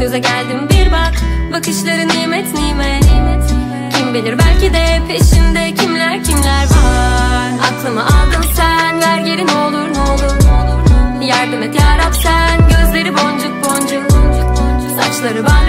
göze geldim bir bak. Bakışları nimet nimet. Kim bilir belki de peşinde kimler kimler var. Aklımı aldın sen, ver geri ne olur ne olur. Yardım et yarab sen, gözleri boncuk boncuk, saçları bal